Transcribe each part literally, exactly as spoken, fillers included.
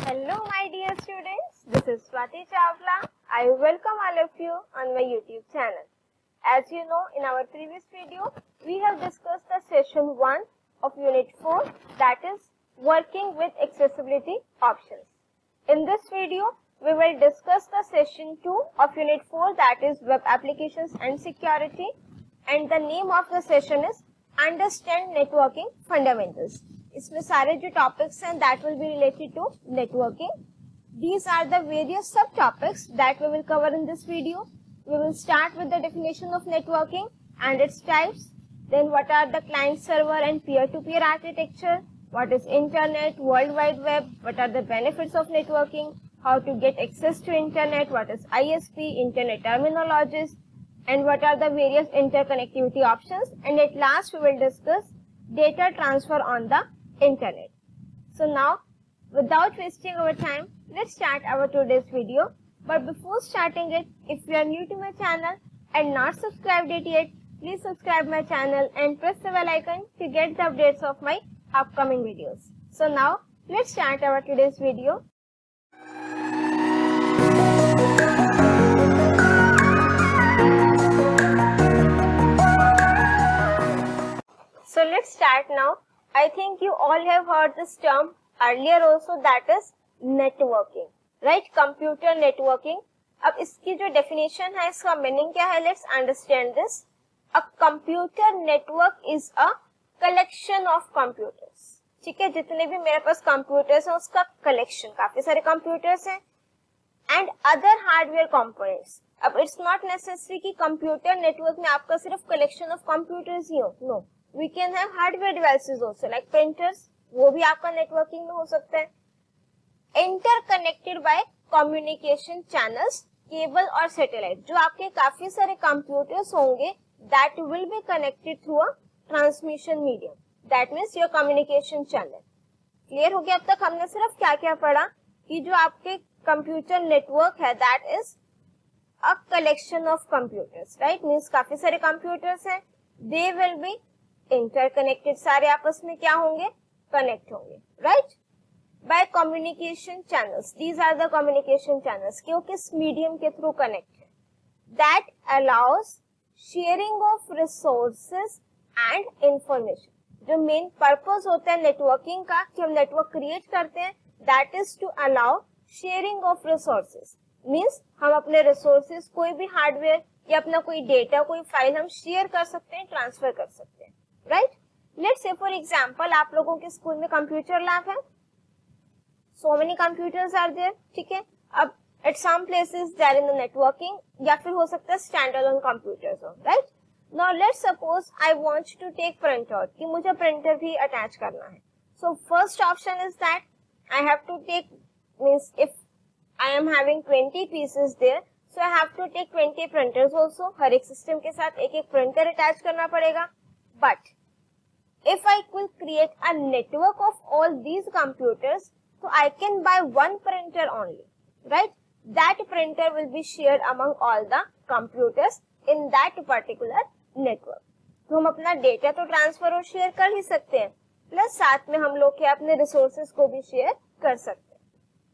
Hello my dear students, this is Swati Chawla. I welcome all of you on my YouTube channel. As you know, in our previous video, we have discussed the session one of unit four, that is working with accessibility options. In this video, we will discuss the session two of unit four, that is web applications and security, and the name of the session is understand networking fundamentals. इसमें सारे जो topics हैं that will be related to networking. These are the various subtopics that we will cover in this video. We will start with the definition of networking and its types. Then what are the client server and peer-to-peer architecture? What is internet, world wide web? What are the benefits of networking? How to get access to internet? What is I S P, internet terminologies? And what are the various interconnectivity options? And at last we will discuss data transfer on the internet. So now, without wasting our time, let's start our today's video. But before starting it, if you are new to my channel and not subscribed it yet, please subscribe my channel and press the bell icon to get the updates of my upcoming videos. So now, let's start our today's video. So let's start now. I think you all have heard this term earlier also, that is networking, right? Computer networking. अब इसकी जो definition है, इसका meaning क्या है? Let's understand this. A computer network is a collection of computers. ठीक है, जितने भी मेरे पास computers हैं उसका collection, काफी सारे computers हैं, and other hardware components. अब it's not necessary कि computer network में आपका सिर्फ collection of computers ही हो, no. We can have hardware devices also like printers, वो भी आपका networking में हो सकता है. Interconnected by communication channels, cable और satellite, जो आपके काफी सारे computers होंगे that will be connected through a transmission medium. That means your communication channel. Clear हो गया? अब तक हमने सिर्फ क्या क्या पढ़ा कि जो आपके computer network है that is a collection of computers, right? Means काफी सारे computers हैं, they will be इंटरकनेक्टेड, सारे आपस में क्या होंगे? कनेक्ट होंगे, right? By communication channels, these are the communication channels, क्यों किस मीडियम के थ्रू कनेक्ट है? That allows sharing of resources and information. जो मेन पर्पस होता है नेटवर्किंग का कि हम नेटवर्क क्रिएट करते हैं, that is to allow sharing of resources. Means हम अपने रिसोर्सेज, कोई भी हार्डवेयर या अपना कोई डेटा, कोई फाइल हम शेयर कर सकते हैं, ट्रांसफर कर सकते हैं, right? Let's say for example आप लोगों के स्कूल में कंप्यूटर लैब है, so many computers are there, ठीक है? अब at some places there in the networking, या फिर हो सकता है स्टैंड अलोन कंप्यूटर्स हो, right? Now let's suppose I want to take print out, कि मुझे प्रिंटर भी अटैच करना है. So first option is that I have to take, means if I am having twenty pieces there, so I have to take twenty printers also. हर एक system के साथ एक एक प्रिंटर अटैच करना पड़ेगा. But if I will create a network of all these computers, so I can buy one printer only, right? That printer will be shared among all the computers in that particular network. तो हम अपना data तो transfer और share कर ही सकते हैं, plus साथ में हम लोग क्या अपने रिसोर्सेज को भी शेयर कर सकते हैं.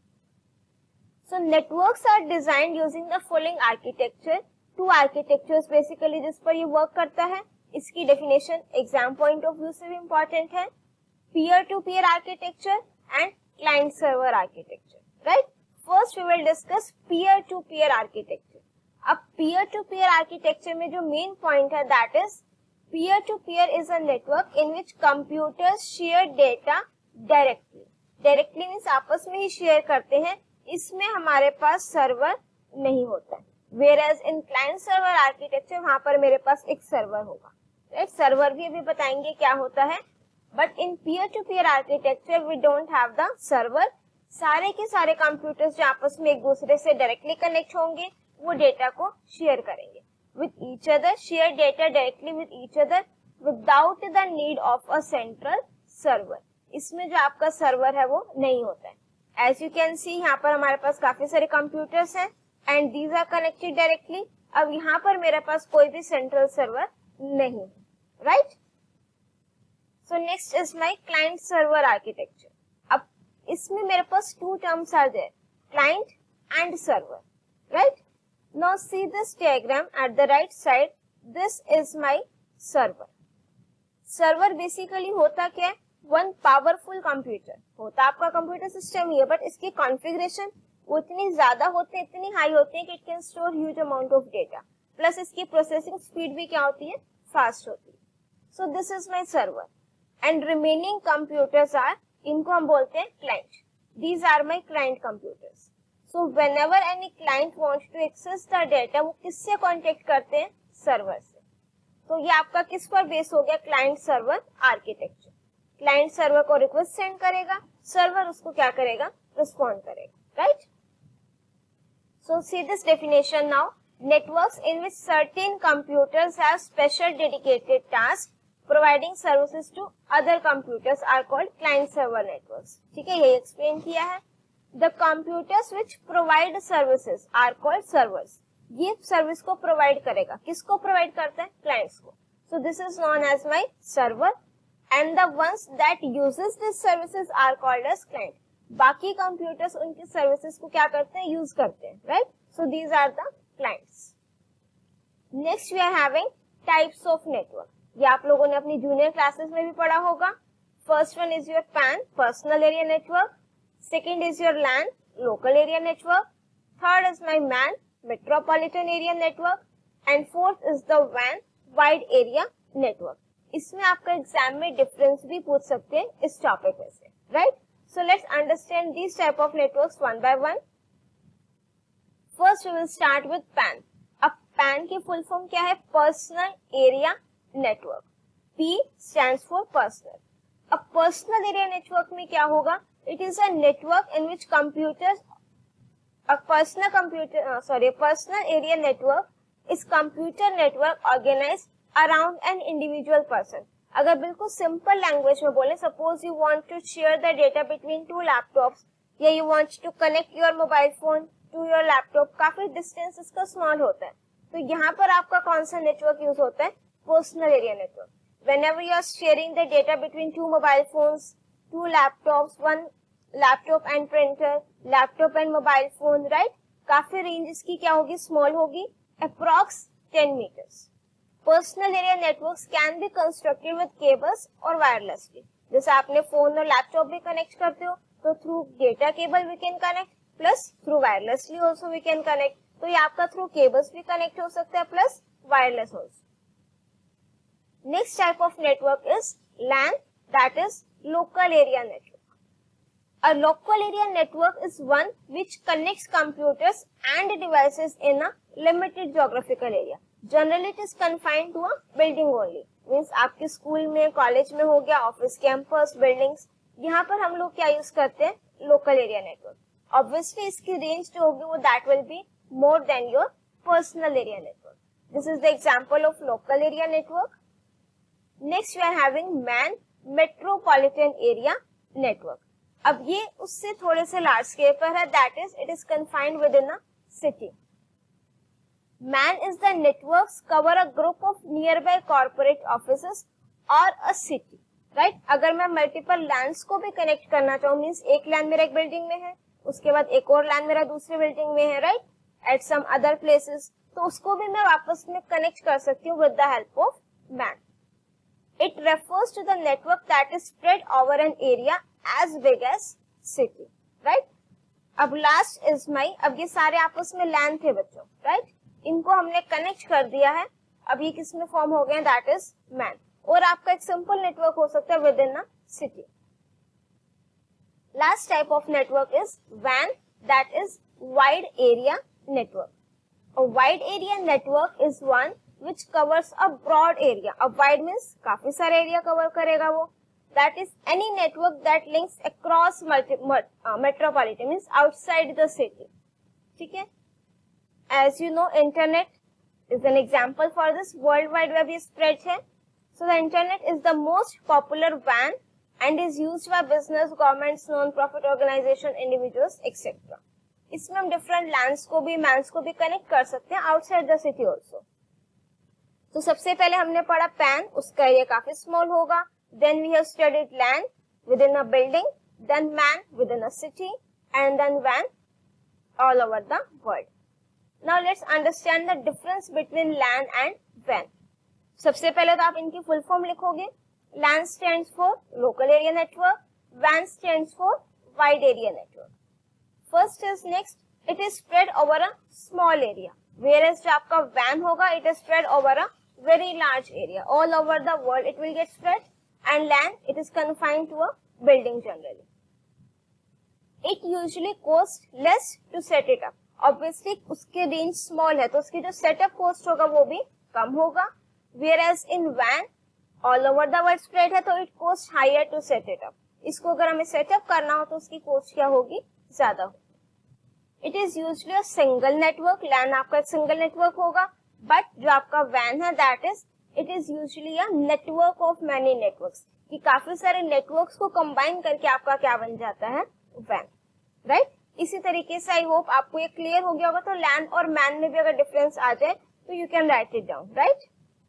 So networks are designed using the following architecture. Two architectures basically जिस पर ये वर्क करता है. इसकी definition exam point of view से भी इंपॉर्टेंट है. Peer to peer architecture and client server architecture, right? First we will discuss peer to peer architecture. अब पीयर टू पीयर आर्किटेक्चर में जो मेन पॉइंट है that is peer to peer is a network in which computers share data directly. Directly means आपस में ही share करते हैं, इसमें हमारे पास सर्वर नहीं होता है. Whereas in client server architecture वहां पर मेरे पास एक सर्वर होगा, राइट? सर्वर भी अभी बताएंगे क्या होता है. But in peer to peer architecture we don't have the server. सारे के सारे कंप्यूटर्स जो आपस में एक दूसरे से डायरेक्टली कनेक्ट होंगे, वो डेटा को शेयर करेंगे with each other, share data directly with each other without the need of a central server. इसमें जो आपका सर्वर है वो नहीं होता है. एज यू कैन सी यहाँ पर हमारे पास काफी सारे कंप्यूटर्स हैं and these are connected directly. अब यहाँ पर मेरे पास कोई भी सेंट्रल सर्वर नहीं है, right? So next is my client server architecture. अब इसमें मेरे पास two terms are there, client and server, right? Now see this diagram at the right side, this is my server. Server basically होता क्या है? One powerful computer होता, आपका computer system ही है, बट इसकी कॉन्फ़िगरेशन उतनी ज्यादा होती है, इतनी हाई होती है कि it can store huge amount of data, plus इसकी प्रोसेसिंग स्पीड भी क्या होती है? फास्ट होती है। So this is my server and remaining computers are, इनको हम बोलते हैं client. These are my client computers. So whenever any client wants to access the data, वो किससे कांटेक्ट करते हैं? सर्वर से। तो ये आपका किस पर बेस हो गया? Client server architecture. Client server को रिक्वेस्ट सेंड करेगा, सर्वर उसको क्या करेगा? रिस्पॉन्ड करेगा, right? So see this definition now, networks in which certain computers have special dedicated tasks providing services to other computers are called client server networks। ठीक है, ये explain किया है। The computers which provide services are called servers। ये service को provide करेगा, किसको provide करता है? क्लाइंट्स को। So this is known as my server and the ones that uses this services are called as client। बाकी कंप्यूटर्स उनकी services को क्या करते हैं? यूज करते हैं, right? So these are the clients। Next we are having types of network। ये आप लोगों ने अपनी जूनियर क्लासेस में भी पढ़ा होगा। First one is your P A N, personal area network। Second is your LAN, local area network। Third is my M A N, metropolitan area network। And fourth is the W A N, wide area network। इसमें आपका exam में difference भी पूछ सकते हैं इस topic में से, right? So let's understand these type of networks one by one। First we will start with P A N। अब P A N की फुल फॉर्म क्या है? Personal area network. P stands for personal। अब personal area network में क्या होगा? It is a network in which computers, a personal computer uh, sorry personal area network is computer network organized around an individual person। अगर बिल्कुल simple language में बोले, suppose you want to share the data between two laptops या you want to connect your mobile phone to your laptop, काफी distance इसका small होता है, तो यहाँ पर आपका कौन सा नेटवर्क यूज होता है? Personal area network. Whenever you are sharing the data between two mobile phones, two laptops, one laptop and printer, laptop and mobile phone, right? काफी रेंज इसकी क्या होगी? स्मॉल होगी, approx ten metres. Personal area networks can be constructed with cables और wirelessly. जैसे आपने phone और laptop भी कनेक्ट करते हो, तो through data cable we can connect, plus through wirelessly also we can connect. तो ये आपका थ्रू केबल्स भी कनेक्ट हो सकता है, plus wireless also. Next type of network is LAN, that is local area network. A local area network is one which connects computers and devices in a limited geographical area. Generally it is confined to a building only। Means आपके school में, college में हो गया, office campus, buildings, यहाँ पर हम लोग क्या यूज करते हैं? Local area network. ऑब्वियसली इसकी रेंज जो होगी वो that will be more than your personal area network. This is the example of local area network. Next we are having M A N, metropolitan area network. अब ये उससे थोड़े से large scale पर है, that is it is confined within a city. M A N is the networks cover a group of nearby corporate offices or a city, right? अगर मैं multiple lands को भी कनेक्ट करना चाहूँ, means एक land मेरा एक building में है, उसके बाद एक और लैंड मेरा दूसरे बिल्डिंग में है, right? At some other places, तो उसको भी मैं वापस में कनेक्ट कर सकती हूँ with the help of M A N। It refers to the network that is spread over an area as big as city, right? अब लास्ट इज माई, अब ये सारे आपस में लैन थे बच्चों, राइट? इनको हमने कनेक्ट कर दिया है, अब ये किस में फॉर्म हो गए? That is M A N। और आपका एक सिंपल नेटवर्क हो सकता है within a city. Last type of network is W A N, that is wide area network. A wide area network is one which covers a broad area। अब wide means काफी सारे area cover करेगा वो। That is any network that links across multi, uh, metropolitan means outside the city। ठीक है? As you know, internet is an example for this। World Wide Web is spread है। So the internet is the most popular W A N and is used by business, governments, non-profit organization, individuals, et cetera। इसमें हम different lands को भी, mains को भी connect कर सकते हैं आउटसाइड द सिटी ऑल्सो। तो सबसे पहले हमने पढ़ा P A N, उसका एरिया काफी स्मॉल होगा। Then we have studied LAN within a building, then man within a city, and then WAN all over the world. Now let's understand the difference between LAN and WAN. सबसे पहले तो आप इनकी full form लिखोगे. LAN stands for local area network, WAN stands for wide area network. First is next, it is spread over a small area, whereas जो आपका WAN होगा, it is spread over a very large area, all over the world it will get spread, and LAN it is confined to a building generally. It usually costs less to set it up. Obviously उसके range small है तो उसकी जो setup cost होगा वो भी कम होगा. Whereas in WAN all over the world spread है तो it cost higher to set it up. इसको अगर हमें सेटअप करना हो तो उसकी कॉस्ट क्या होगी, ज्यादा होगी. It is usually a single network. LAN आपका एक सिंगल नेटवर्क होगा, बट जो आपका WAN है that is it is usually a network of many networks. कि काफी सारे नेटवर्क्स को कंबाइन करके आपका क्या बन जाता है, WAN, राइट right? इसी तरीके से आई होप आपको ये क्लियर हो गया होगा. तो LAN और MAN में भी अगर डिफरेंस आ जाए तो you can write it down, right.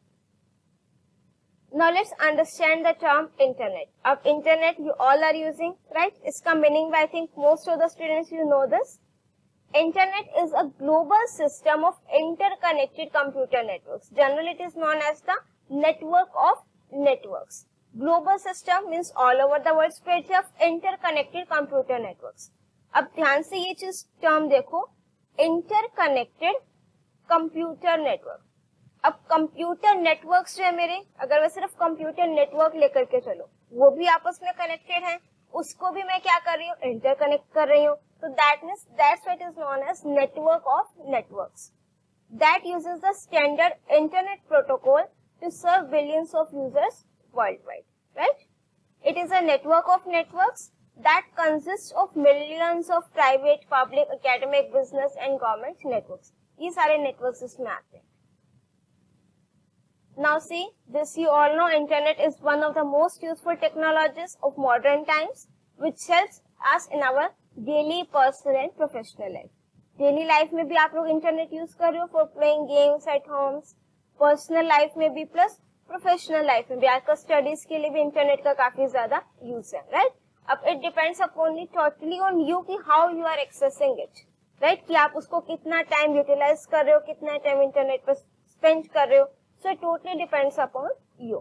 Now let's understand the term internet. अब internet you all are using, right? इसका meaning I think most of the students you know this. Internet is a global system of interconnected computer networks. Generally it is known as the network of networks. Global system means all over the world spread of interconnected computer networks. अब ध्यान से ये चीज term देखो, interconnected computer network. अब computer networks जो है मेरे, अगर मैं सिर्फ कंप्यूटर नेटवर्क लेकर के चलो, वो भी आपस में कनेक्टेड है, उसको भी मैं क्या कर रही हूँ, इंटरकनेक्ट कर रही हूँ. तो that means that's what is known as network of networks. That uses the standard internet protocol to serve billions of users world wide, right. It is a network of networks that consist of millions of private, public, academic, business and government networks. ये सारे networks इसमें आते हैं. Now see, this you all know, internet is one of the most useful technologies of modern times, which helps us in our daily personal and professional life. Daily life में भी आप लोग internet use कर रहे हो for playing games at homes, personal life में भी plus professional life में भी. आजकल studies के लिए भी internet का काफी ज्यादा use है, right? अब it depends upon it totally on you कि how you are accessing it, right? कि आप उसको कितना time utilize कर रहे हो, कितना time internet पर spend कर रहे हो. So it totally depends upon you.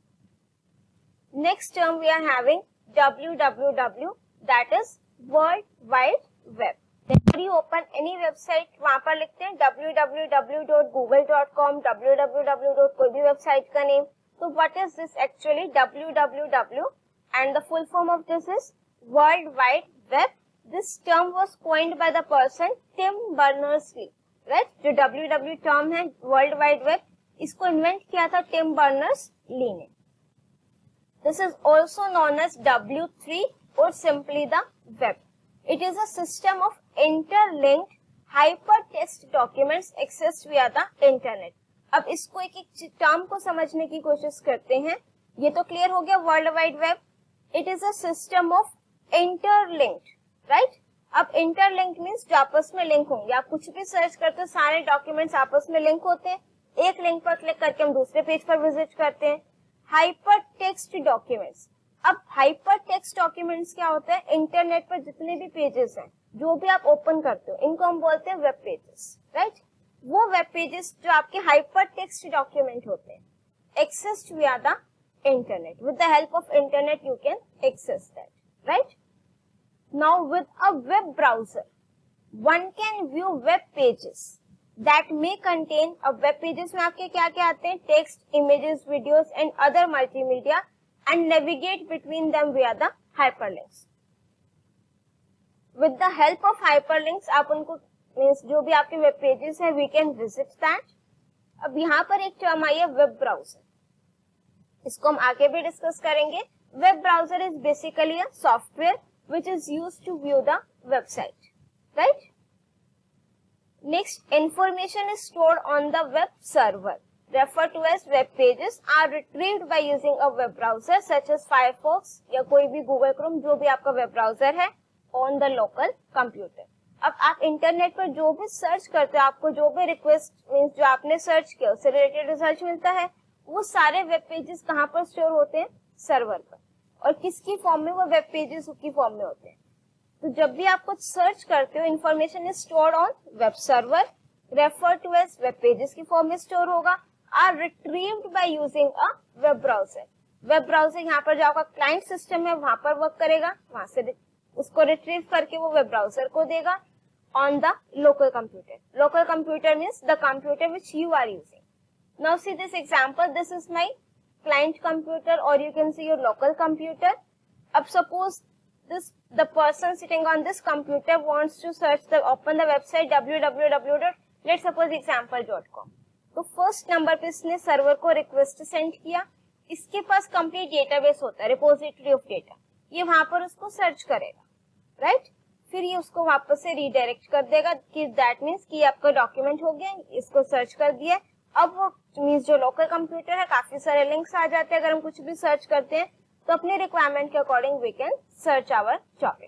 Next term we are having W W W, that is World Wide Web. Whenever you open any website, वहाँ पर लिखते हैं w w w dot google dot com, w w w. कोई भी website का name. So what is this actually? W W W and the full form of this is World Wide Web. This term was coined by the person Tim Berners-Lee, right? जो W W term है World Wide Web, इसको invent किया था Tim Berners Lee ने. This is also known as W three और simply the web. It is a system of interlinked hypertext documents access via the internet. अब इसको एक एक टर्म को समझने की कोशिश करते हैं. ये तो क्लियर हो गया world wide web. It is a system of interlinked, right. अब इंटरलिंक्ड मीन्स जो आपस में लिंक होंगे. आप कुछ भी सर्च करते हो, सारे डॉक्यूमेंट्स आपस में लिंक होते हैं. एक लिंक पर क्लिक करके हम दूसरे पेज पर विजिट करते हैं. Hypertext documents. अब हाइपर टेक्स्ट डॉक्यूमेंट्स क्या होता है, इंटरनेट पर जितने भी पेजेस हैं, जो भी आप ओपन करते हो, इनको हम बोलते हैं वेब पेजेस, राइट. वो वेब पेजेस जो आपके हाइपर टेक्स्ट डॉक्यूमेंट होते हैं, accessed via the internet. With the help of internet you can access that, right. Now with a web browser one can view web pages that may contain. अब web pages में आपके क्या क्या आते हैं, text, images, videos and other multimedia, and navigate between them via the hyperlinks. With the help of hyperlinks आप उनको means जो भी आपके वेब पेजेस है वी कैन विजिट दैट. अब यहाँ पर एक टर्म आई है वेब ब्राउजर. इसको हम आगे भी डिस्कस करेंगे. Web browser is basically a software which is used to view the website, right. Next, information is stored on the web server, referred to as web pages, are retrieved by using a web browser such as Firefox या कोई भी Google Chrome, जो भी आपका web browser है, on the local computer. अब आप internet पर जो भी सर्च करते हो, आपको जो भी रिक्वेस्ट मीन्स जो आपने सर्च किया उससे रिलेटेड रिजल्ट मिलता है, वो सारे वेब पेजेस कहाँ पर स्टोर होते हैं, सर्वर पर. और किसकी फॉर्म में, वो वेब पेजेस की फॉर्म में होते हैं। तो जब भी आप कुछ सर्च करते हो, information is stored on web server, refer to as web pages की फॉर्म में स्टोर होगा, are retrieved by using a web browser. Web browser यहाँ पर जो आपका क्लाइंट सिस्टम है वहां पर वर्क करेगा, वहां से उसको रिट्रीव करके वो वेब ब्राउजर को देगा on the local computer. Local computer means the computer which you are using. Now see this example. This is my client computer, or you can see your local computer. Ab suppose this the person sitting on this computer wants to search the open the website w w w dot let's suppose example dot com. तो first number पे इसने server को request send किया। इसके पास complete database होता है, repository of data, ये वहां पर उसको सर्च करेगा, राइट right? फिर ये उसको वापस से रीडायरेक्ट कर देगा कि दैट मीन्स कि आपका डॉक्यूमेंट हो गया, इसको सर्च कर दिया। अब वो मीन्स जो लोकल कंप्यूटर है, काफी सारे लिंक्स आ जाते हैं। अगर हम कुछ भी सर्च करते हैं तो अपने रिक्वायरमेंट के according we can search our topic.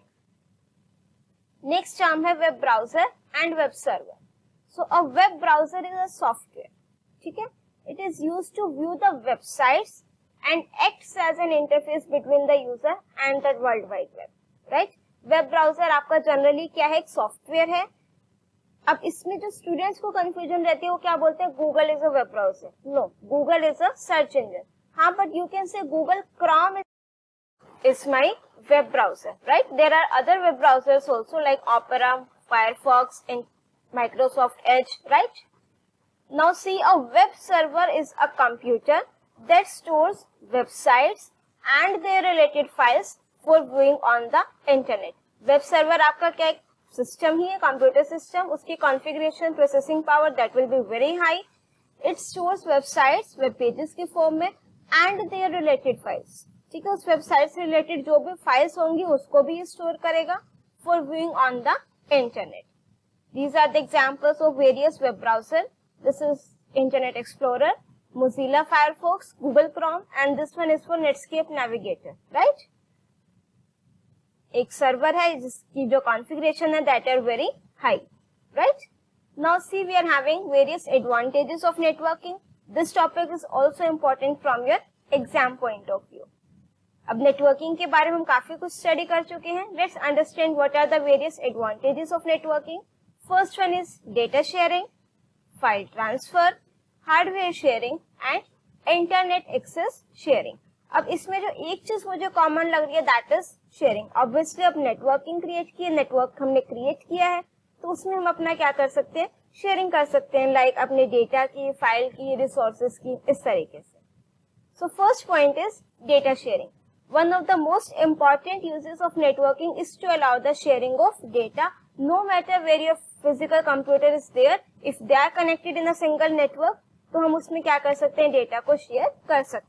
Next term है web browser and web server. So a web browser is a software, ठीक है, it is used to view the websites and acts as an interface between the user and the world wide web, right. Web browser आपका generally क्या है, एक software है। अब इसमें जो स्टूडेंट्स को कंफ्यूजन रहती है वो क्या बोलते हैं, Google is a web browser. No, Google is a search engine. हाँ, but you can say Google Chrome is my web browser, right. There are other web browsers also like Opera, Firefox and Microsoft Edge, right. Now see, a web server is a computer that stores websites and their related files for viewing on the internet. Web server आपका क्या एक system ही है, computer system, उसकी configuration, processing power that will be very high. It stores websites, web pages की form में, and their related files, ठीक है, उस वेबसाइट से रिलेटेड जो भी फाइल्स होंगी उसको भी स्टोर करेगा for viewing on the internet. These are the examples of various web browser. This is Internet Explorer, Mozilla Firefox, Google Chrome, and this one is for Netscape Navigator, right. एक server है जिसकी जो configuration है that are very high, right. Now see, we are having various advantages of networking. This topic is also important from your exam point of view. अब networking के बारे में हम काफी कुछ स्टडी कर चुके हैं। Let's understand what are the various advantages of networking. First one is data sharing, file transfer, hardware sharing and internet access sharing. अब इसमें जो एक चीज मुझे कॉमन लग रही है दैट इज शेयरिंग। ऑब्वियसली अब नेटवर्किंग क्रिएट की है, नेटवर्क हमने क्रिएट किया है, तो उसमें हम अपना क्या कर सकते हैं, शेयरिंग कर सकते हैं, लाइक like अपने डेटा की, फाइल की, रिसोर्सेज की, इस तरीके से। So first point is data sharing. One of the most important uses of networking is to allow the sharing of data no matter where your physical computer is there. If they are connected in a single network तो हम उसमें क्या कर सकते हैं, data को share कर सकते हैं।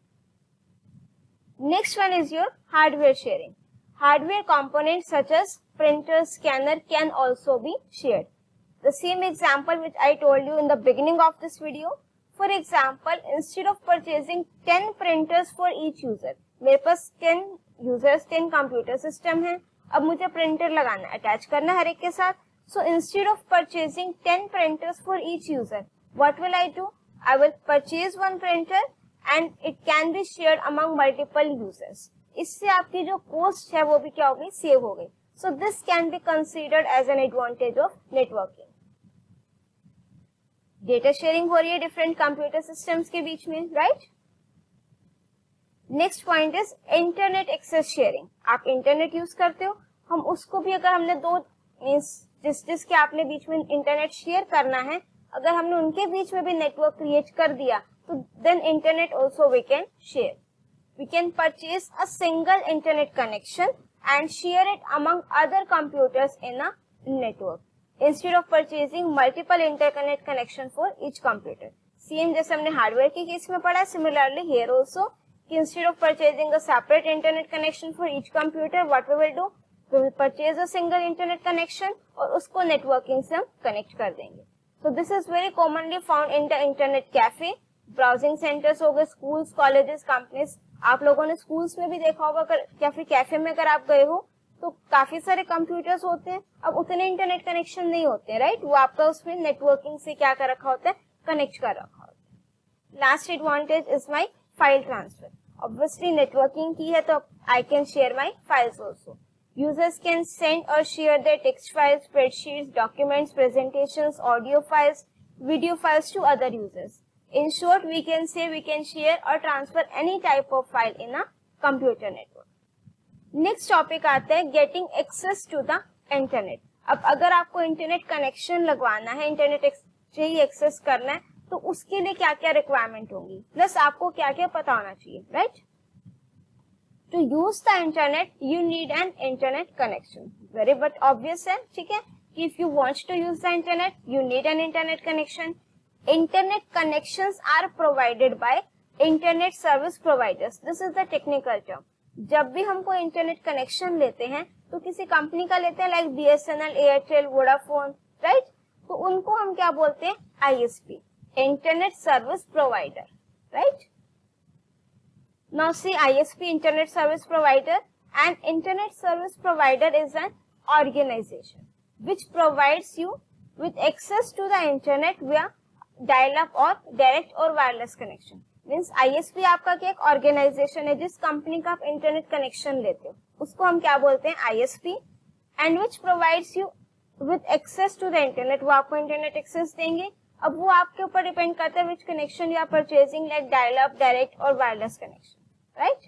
Next one is your hardware sharing. Hardware components such as printer, scanner can also be shared. The same example which I told you in the beginning of this video. For example, instead of purchasing ten printers for each user, मेरे पास ten users, ten computer system है, अब मुझे printer लगाना, attach करना हर एक के साथ. So instead of purchasing ten printers for each user, what will I do? I will purchase one printer and it can be shared among multiple users. इससे आपकी जो cost है वो भी क्या होगी, save हो गई. So this can be considered as an advantage of networking. Data sharing हो रही है different computer systems के बीच में, right? Next point is internet access sharing. आप internet use करते हो, हम उसको भी अगर हमने दो means जिस जिसके आपने बीच में इंटरनेट शेयर करना है, अगर हमने उनके बीच में भी नेटवर्क क्रिएट कर दिया तो then internet also we can share. We can purchase a single internet connection and share it among other computers in a network instead of purchasing multiple interconnect connection for each computer. Same जैसे हमने hardware के case में पढ़ा, similarly here also कि instead of purchasing a separate internet connection for each computer, what we will do, we will purchase a single internet connection और उसको networking से हम कनेक्ट कर देंगे. So this is very commonly found in the internet cafe, browsing centers हो गए, schools, colleges, companies. आप लोगों ने schools में भी देखा होगा, अगर या फिर कैफे में अगर आप गए हो तो काफी सारे कंप्यूटर्स होते हैं. अब उतने इंटरनेट कनेक्शन नहीं होते हैं, राइट? वो आपका उसमें नेटवर्किंग से क्या कर रखा होता है, कनेक्ट कर रखा होता है. Last advantage is my file transfer. Obviously networking की है तो I can share my files also. Users can send or share their text files, spreadsheets, documents, presentations, audio files, video files to other users. In short, we can say we can share or transfer any type of file in a computer network. Next topic आता है getting access to the internet. अब अगर आपको internet connection लगवाना है, internet से ही access करना है, तो उसके लिए क्या क्या रिक्वायरमेंट होंगी, प्लस आपको क्या क्या पता होना चाहिए, right? To use the internet, you need an internet connection. Very but obvious है, ठीक है? If you want to use the internet, you need an internet connection. Internet connections are provided by internet service providers. This is the technical term. जब भी हमको internet connection लेते हैं, तो किसी कंपनी का लेते हैं, like BSNL, Airtel, Vodafone, right? तो उनको हम क्या बोलते हैं? ISP, internet service provider, right? Now see I S P, Internet Service Provider, and Internet Service Provider is an organization which provides you with access to the internet via dial-up or direct or wireless connection. Means I S P आपका क्या एक organization है, जिस company का आप internet connection लेते हो उसको हम क्या बोलते हैं? I S P, and which provides you with access to the internet. वो आपको इंटरनेट एक्सेस देंगे. अब वो आपके ऊपर डिपेंड करता है which connection you are purchasing, like dial-up, direct or wireless connection. Right?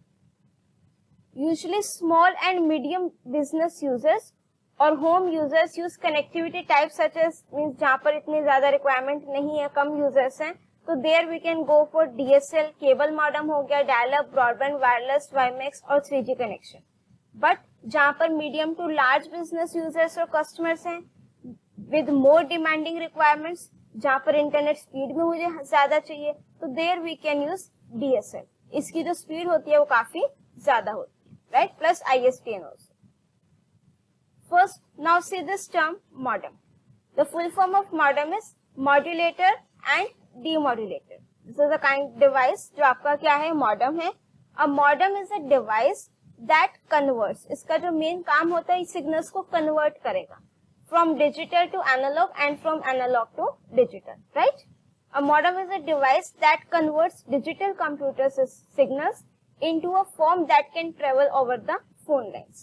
Usually small and medium business users or home users use connectivity types such as, means जहाँ पर इतनी ज्यादा requirement नहीं है, कम users हैं, तो there we can go for D S L, cable modem हो गया, dial-up, broadband, wireless, WiMAX और three G connection. But जहाँ पर medium to large business users और customers हैं with more demanding requirements, जहाँ पर internet speed में मुझे ज्यादा चाहिए, तो there we can use D S L. इसकी जो स्पीड होती है वो काफी ज्यादा होती है, right? Plus ISP and also. First, now see this term modem. The full form of modem is modulator and demodulator. This is a kind device जो आपका क्या है? मॉडेम है. A modem is a device that converts. इसका जो main काम होता है, सिग्नल्स को कन्वर्ट करेगा from digital to analog and from analog to digital, right? A modem is a device that converts digital computer signals into a form that can travel over the phone lines.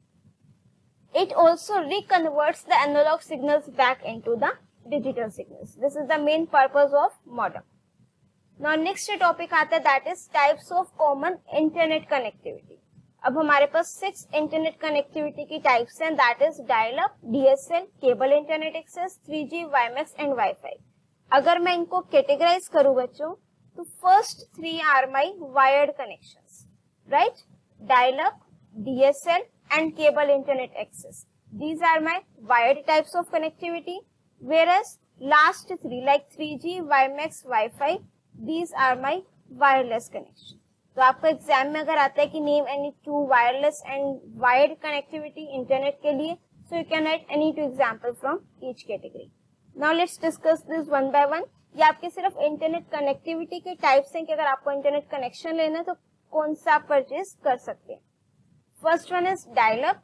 It also reconverts the analog signals back into the digital signals. This is the main purpose of modem. Now next topic आता है, that is types of common internet connectivity. अब हमारे पास six internet connectivity की types हैं, that is dial-up, D S L, cable internet access, three G, WiMAX and Wi-Fi. अगर मैं इनको categorise करूं बच्चों, तो first three are my wired connections, right? Dial up, DSL and cable internet access. These are my wired types of connectivity. Whereas last three like three G, WiMAX, WiFi, these are my wireless connection. तो आपको exam में अगर आता है कि name any two wireless and wired connectivity internet के लिए, so you can write any two example from each category. Now let's discuss this one by one. ये आपके सिर्फ इंटरनेट कनेक्टिविटी के टाइप्स हैं कि अगर आपको इंटरनेट कनेक्शन लेना है तो कौन सा आप परचेज कर सकते हैं. First one is dial up.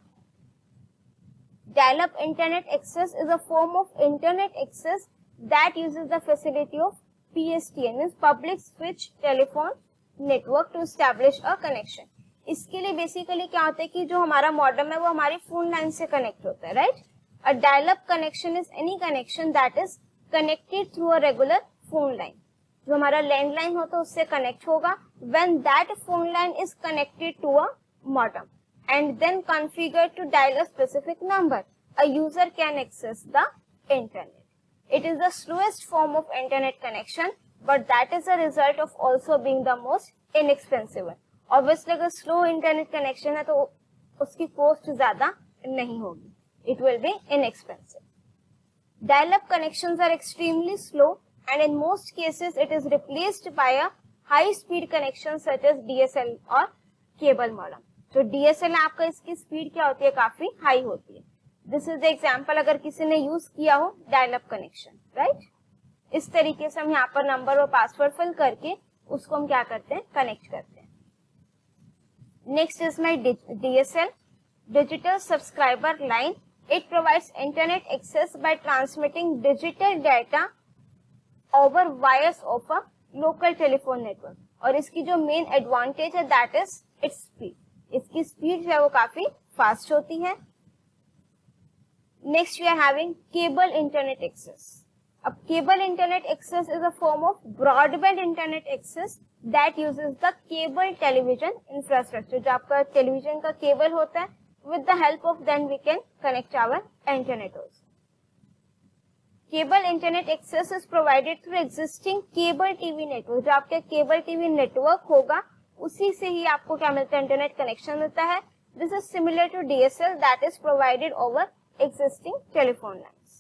Dial up internet access is a form of internet access that uses the facility of P S T N, means public switch telephone network to establish a connection. इसके लिए basically क्या होता है कि जो हमारा modem है वो हमारी फोन लाइन से कनेक्ट होता है, राइट? A dial-up connection is any connection that is connected through a regular phone line. जो हमारा लैंडलाइन होता है उससे कनेक्ट होगा when that phone line is connected to a modem and then configured to dial a specific number. A user can access the internet. It is the slowest form of internet connection, but that is a result of also being the most inexpensive one. Obviously, अगर slow internet connection है तो उसकी cost ज्यादा नहीं होगी. It will be inexpensive. Dial-up connections are extremely slow and in most cases it is replaced by a high-speed connection such as D S L or cable modem. तो D S L आपका इसकी speed क्या होती है? काफी high होती है. This is the example अगर किसी ने यूज किया हो dial-up connection, right? इस तरीके से हम यहाँ पर नंबर और पासवर्ड फिल करके उसको हम क्या करते हैं? कनेक्ट करते हैं. Next is my D S L, Digital Subscriber Line. It provides internet access by transmitting digital data over wires of a local telephone network. और इसकी जो मेन एडवांटेज है दैट इज इट्स स्पीड। इसकी speed जो है वो काफी fast होती है। Next we are having cable internet access. अब cable internet access is a form of broadband internet access that uses the cable television infrastructure. जो आपका टेलीविजन का केबल होता है, with the help of then we can connect our internet also. Cable internet access is provided through existing cable TV network. जो आपका cable TV network होगा उसी से ही आपको क्या मिलता है, इंटरनेट कनेक्शन मिलता है। This is similar to DSL that is provided over existing telephone lines.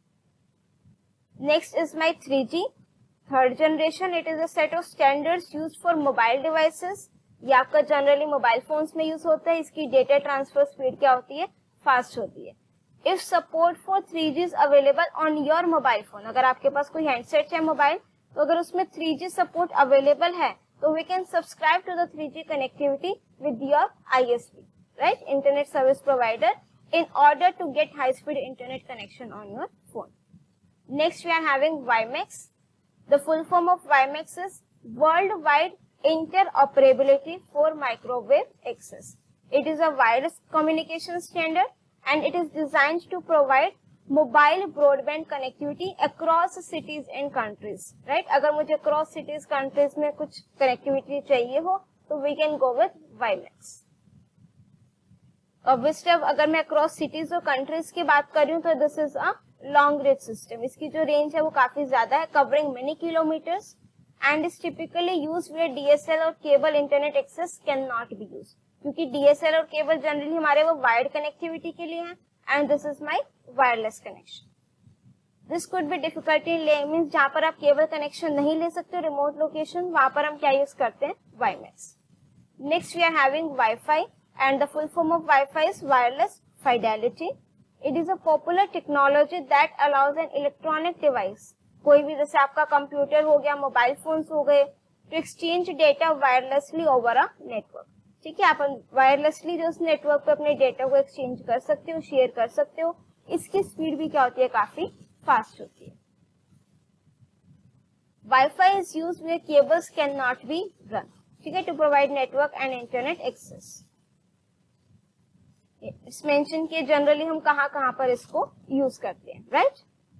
Next is my three G, third generation. It is a set of standards used for mobile devices. ये आपका generally mobile phones में use होता है। इसकी data transfer speed क्या होती है, fast होती है। If support for three G is available on your mobile phone, अगर आपके पास कोई हैंडसेट है मोबाइल, तो अगर उसमें थ्री जी सपोर्ट अवेलेबल है तो we can subscribe to the three G connectivity with your I S P, right, internet service provider, in order to get high speed internet connection on your phone. Next we are having WiMAX. The full form of WiMAX is Worldwide Interoperability for Microwave Access. It is a wireless communication standard and it is designed to provide mobile broadband connectivity across cities and countries, right? अगर मुझे across cities countries में कुछ connectivity चाहिए हो तो we can go with WiMAX. Obviously अब अगर मैं अक्रॉस सिटीज और कंट्रीज की बात कर रही हूँ तो this is a long range system. इसकी जो रेंज है वो काफी ज्यादा है, covering many kilometres, and is typically used where DSL और cable internet access can not be used, क्योंकि डीएसएल और केबल जनरली हमारे वो वायर्ड कनेक्टिविटी के लिए है, and this is my wireless connection. This could be difficulty in means जहां पर आप केबल कनेक्शन नहीं ले सकते रिमोट लोकेशन, वहां पर हम क्या यूज करते हैं, WiMAX. Next we are having WiFi, and the full form of Wi-Fi is wireless fidelity. It is a popular technology that allows an electronic device, कोई भी जैसे आपका कंप्यूटर हो गया, मोबाइल फोन्स हो गए, to exchange data wirelessly over a network. ठीक है, आप वायरलेसली जो उस नेटवर्क पे अपने डेटा को एक्सचेंज कर सकते हो, शेयर कर सकते हो। इसकी स्पीड भी क्या होती है, काफी फास्ट होती है। Wi-Fi is used where cables cannot be run, ठीक है, to provide network and internet access. इस मेंशन किए जनरली हम कहाँ कहाँ पर इसको यूज करते हैं, right.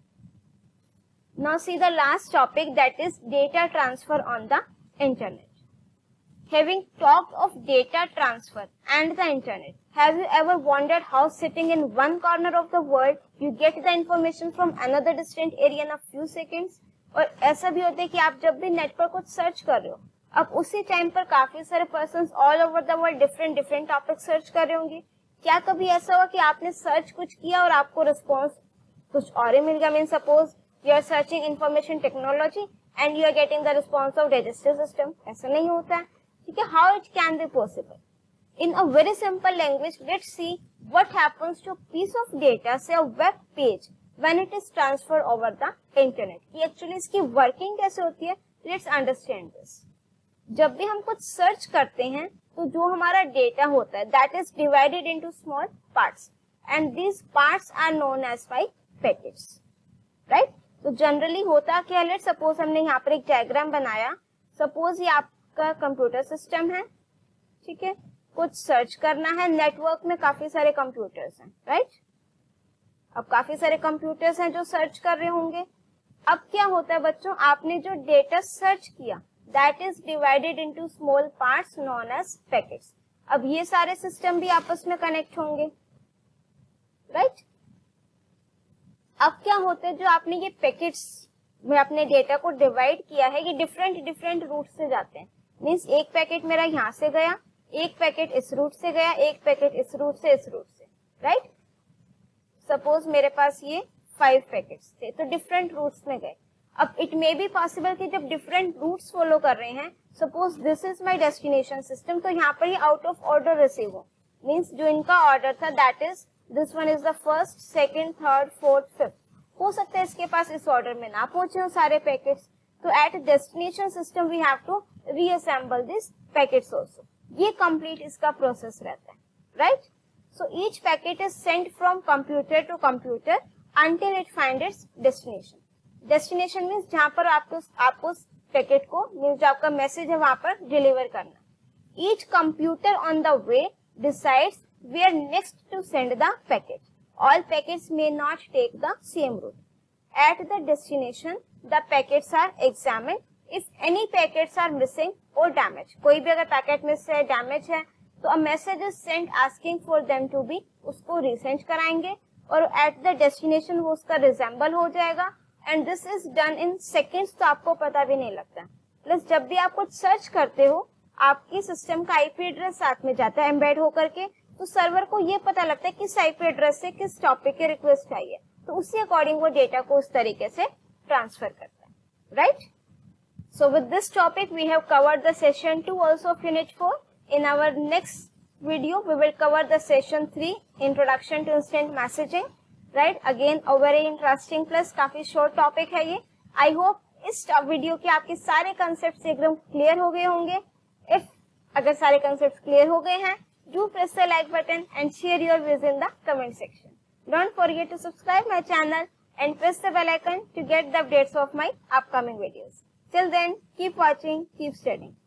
Now see the last topic that is data transfer on the internet. Having talked of data transfer and the internet, have you ever wondered how sitting in one corner of the world you get the information from another distant area in a few seconds. और ऐसा भी होता है कि आप जब भी net पर कुछ सर्च कर रहे हो, अब उसी टाइम पर काफी सारे person all over the world different different topic search कर रहे होंगे। क्या कभी ऐसा हुआ कि आपने सर्च कुछ किया और आपको रिस्पॉन्स कुछ और ही मिल गया? Mean suppose you are searching information technology and you are getting the response of digestive system. ऐसा नहीं होता है, ठीक है। How it can be possible? In a very simple language, let's see what happens to piece of data say a web page when it is transfer over the internet. कि actually इसकी working कैसे होती है, let's understand this. जब भी हम कुछ search करते हैं तो जो हमारा डेटा होता है that is divided into small parts and these parts are known as by packets, right. तो जनरली होता क्या, लेट सपोज हमने यहाँ पर एक डायग्राम बनाया। सपोज ये आपका कंप्यूटर सिस्टम है, ठीक है, कुछ सर्च करना है, नेटवर्क में काफी सारे कंप्यूटर्स हैं, राइट। अब काफी सारे कंप्यूटर्स हैं जो सर्च कर रहे होंगे। अब क्या होता है बच्चों, आपने जो डेटा सर्च किया that is divided into small parts known as packets. अब ये सारे सिस्टम भी आपस में कनेक्ट होंगे, राइट right? अब क्या होता है, जो आपने ये पैकेट्स में अपने डेटा को डिवाइड किया है, ये डिफरेंट डिफरेंट रूट से जाते हैं। मीन्स एक पैकेट मेरा यहाँ से गया, एक पैकेट इस रूट से गया, एक पैकेट इस रूट से, इस रूट से, राइट right? सपोज मेरे पास ये फाइव पैकेट्स थे तो डिफरेंट रूट्स में गए। अब इट मे बी पॉसिबल कि जब डिफरेंट रूट्स फॉलो कर रहे हैं, suppose this is my destination system, तो यहाँ पर ये आउट ऑफ ऑर्डर रिसीव हो, मींस जो इनका ऑर्डर था that is this one is the first, second, third, fourth, fifth. हो सकता है इसके पास इस ऑर्डर में ना पहुंचे हो सारे पैकेट्स, तो at destination system we have to reassemble this packets also. ये कंप्लीट इसका प्रोसेस रहता है, right. So each packet is sent from computer to computer until it find its destination. Destination means जहां पर आपको आप उस पैकेट को, मीन्स जो आपका मैसेज है वहां पर डिलीवर करना. Each computer on the way decides where next to send the packet. All packets may not take the same route. At the destination the packets are examined. If any packets are missing और damage, कोई भी अगर packet miss है, damage है, तो a message is sent asking for them to be, उसको resend कराएंगे और एट द डेस्टिनेशन वो उसका रिजेंबल हो जाएगा. And this is done in seconds, तो आपको पता भी नहीं लगता. प्लस जब भी आप कुछ सर्च करते हो, आपकी सिस्टम का आईपी एड्रेस साथ में जाता है एम्बेड होकर के, तो सर्वर को ये पता लगता है किस आईपी एड्रेस से किस टॉपिक की रिक्वेस्ट चाहिए, तो उसी अकॉर्डिंग वो डेटा को उस तरीके से ट्रांसफर करता है. Right. So with this topic we have covered the session two also of unit four. In our next video we will cover the session three, introduction to instant messaging. Right, again a very interesting plus काफी short topic है ये. I hope इस video के आपके सारे concepts एकदम clear हो गए होंगे. If अगर सारे concepts clear हो गए हैं, do press the like button and share your views in the comment section. Don't forget to subscribe my channel and press the bell icon to get the updates of my upcoming videos. Till then, keep watching, keep studying.